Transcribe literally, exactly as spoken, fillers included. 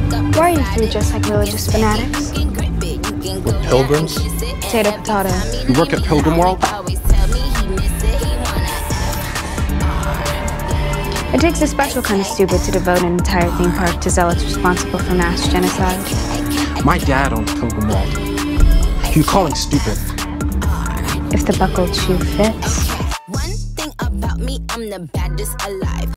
Why are you three just like religious fanatics? We're pilgrims. Potato, potato. You work at Pilgrim World? It takes a special kind of stupid to devote an entire theme park to zealots responsible for mass genocide. My dad owns Pilgrim World. You call him stupid? If the buckled shoe fits. One thing about me, I'm the baddest alive.